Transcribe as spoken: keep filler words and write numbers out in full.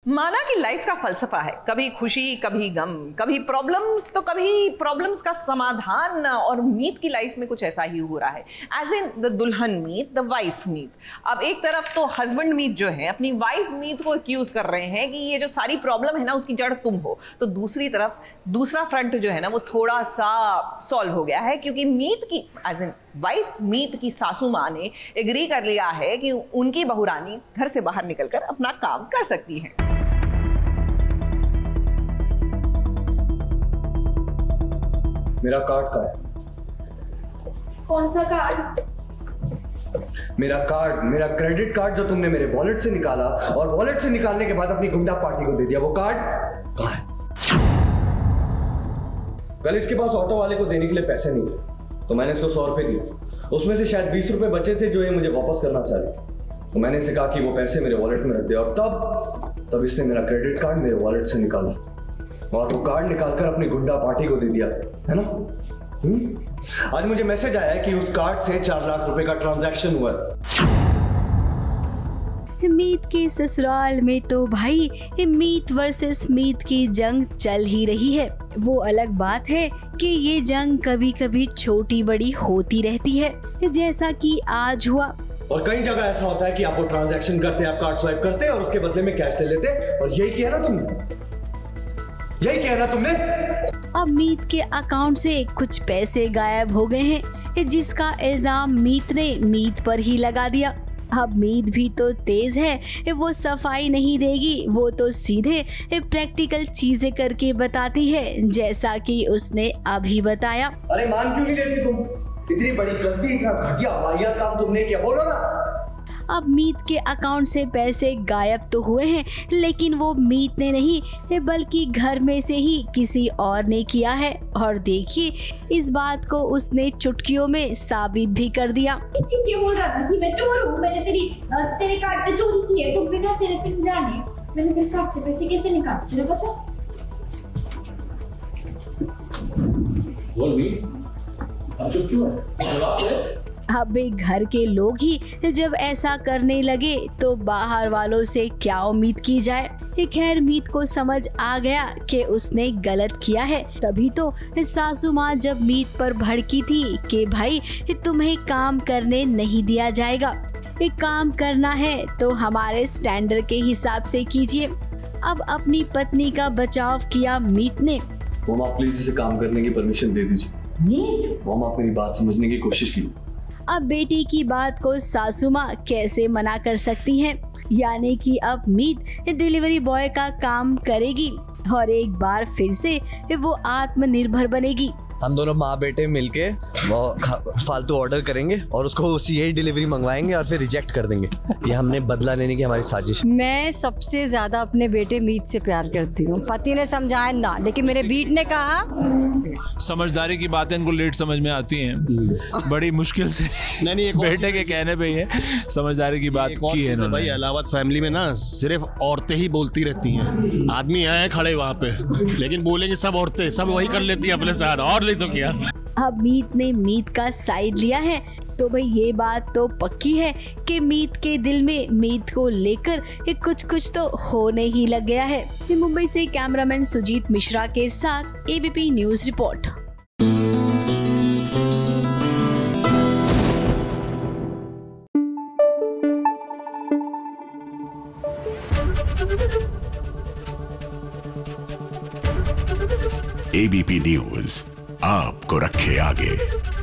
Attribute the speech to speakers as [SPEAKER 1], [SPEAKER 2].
[SPEAKER 1] माना कि लाइफ का फलसफा है, कभी खुशी कभी गम, कभी प्रॉब्लम्स तो कभी प्रॉब्लम्स का समाधान, और मीत की लाइफ में कुछ ऐसा ही हो रहा है। एज इन द दुल्हन मीत, द वाइफ मीत। अब एक तरफ तो हस्बैंड मीत जो है अपनी वाइफ मीत को एक्यूज कर रहे हैं कि ये जो सारी प्रॉब्लम है ना उसकी जड़ तुम हो, तो दूसरी तरफ दूसरा फ्रंट जो है ना वो थोड़ा सा सॉल्व हो गया है, क्योंकि मीत की एज इन वाइफ मीत की सासू माँ ने एग्री कर लिया है कि उनकी बहुरानी घर से बाहर निकलकर अपना काम कर सकती है।
[SPEAKER 2] मेरा कार्ड कहाँ है?
[SPEAKER 3] कौन सा कार्ड?
[SPEAKER 2] मेरा कार्ड, मेरा क्रेडिट कार्ड जो तुमने मेरे वॉलेट से निकाला और वॉलेट से निकालने के बाद अपनी गुंडा पार्टी को दे दिया, वो कार्ड कहाँ है? कल इसके पास ऑटो वाले को देने के लिए पैसे नहीं थे, तो मैंने इसको सौ रुपए दिए। उसमें से शायद बीस रुपए बचे थे जो ये मुझे वापस करना चाह रही थी, तो मैंने इसे कहा कि वो पैसे मेरे वॉलेट में रख दे, और तब तब इसने मेरा क्रेडिट कार्ड मेरे वॉलेट से निकाला और वो कार्ड निकालकर अपनी गुंडा पार्टी को दे दिया, है ना? हुँ? आज मुझे मैसेज आया है कि उस कार्ड से चार लाख रुपए का ट्रांजैक्शन हुआ है।
[SPEAKER 4] मीत के ससुराल में तो भाई मीत वर्सेस मीत की जंग चल ही रही है। वो अलग बात है कि ये जंग कभी कभी छोटी बड़ी होती रहती है, जैसा कि आज हुआ।
[SPEAKER 2] और कई जगह ऐसा होता है कि आप वो ट्रांजैक्शन करते हैं, आप कार्ड स्वाइप करते हैं और उसके बदले में कैश ले लेते हैं, और यही किया ना तुमने, यही कह रहा तुमने।
[SPEAKER 4] अब मीत के अकाउंट से कुछ पैसे गायब हो गए हैं, जिसका इल्जाम मीत ने मीत पर ही लगा दिया। अब मीत भी तो तेज है, वो सफाई नहीं देगी, वो तो सीधे प्रैक्टिकल चीजें करके बताती है, जैसा कि उसने अभी बताया।
[SPEAKER 2] अरे मान क्यों नहीं लेती तुम? इतनी बड़ी गलती, इतना घटिया वाहियात काम तुमने किया, बोलो ना।
[SPEAKER 4] अब मीत के अकाउंट से पैसे गायब तो हुए हैं, लेकिन वो मीत ने नहीं बल्कि घर में से ही किसी और ने किया है, और देखिए इस बात को उसने चुटकियों में साबित भी कर दिया।
[SPEAKER 3] क्यों बोल रहा था कि मैं चोर हूँ, मैंने तेरी तेरे कार्ड से चोरी की है, तुम बिना तेरे पिन जाने मैंने तेरे कार्ड से पैसे कैसे निकाले, तुझे पता?
[SPEAKER 5] बोल भी, अब चुप क्यों है? जवाब दे।
[SPEAKER 4] अब घर के लोग ही जब ऐसा करने लगे तो बाहर वालों से क्या उम्मीद की जाए। खैर मीत को समझ आ गया कि उसने गलत किया है, तभी तो सासू माँ जब मीत पर भड़की थी कि भाई तुम्हें काम करने नहीं दिया जाएगा, एक काम करना है तो हमारे स्टैंडर्ड के हिसाब से कीजिए। अब अपनी पत्नी का बचाव किया मीत ने।
[SPEAKER 2] मम्मा प्लीज इसे काम करने की परमिशन दे दीजिए।
[SPEAKER 3] मीत,
[SPEAKER 2] मम्मा मेरी बात समझने की कोशिश कीजिए।
[SPEAKER 4] अब बेटी की बात को सासू माँ कैसे मना कर सकती हैं? यानी कि अब मीत डिलीवरी बॉय का काम करेगी और एक बार फिर से वो आत्मनिर्भर बनेगी।
[SPEAKER 6] हम दोनों माँ बेटे मिलके वो फालतू ऑर्डर करेंगे और उसको उसी यही डिलीवरी मंगवाएंगे और फिर रिजेक्ट कर देंगे। ये हमने बदला लेने की हमारी साजिश।
[SPEAKER 7] मैं सबसे ज्यादा अपने बेटे मीत से प्यार करती हूँ। पति ने समझाया ना, लेकिन मेरे बीट ने कहा।
[SPEAKER 8] समझदारी की बातें इनको लेट समझ में आती हैं, बड़ी मुश्किल से
[SPEAKER 9] नहीं नहीं
[SPEAKER 8] बेटे के कहने पे ये समझदारी की बात की है इन्होंने।
[SPEAKER 9] भाई इलाहाबाद फैमिली में ना सिर्फ औरतें ही बोलती रहती हैं, आदमी हैं खड़े वहाँ पे लेकिन बोलेंगे सब औरतें, सब वही कर लेती हैं अपने साथ, और नहीं तो क्या।
[SPEAKER 4] अब मीत ने मीत का साइड लिया है, तो भाई ये बात तो पक्की है कि मीत के दिल में मीत को लेकर कुछ कुछ तो होने ही लग गया है। मुंबई से कैमरामैन सुजीत मिश्रा के साथ ABP news report.
[SPEAKER 10] ABP news आपको रखे आगे।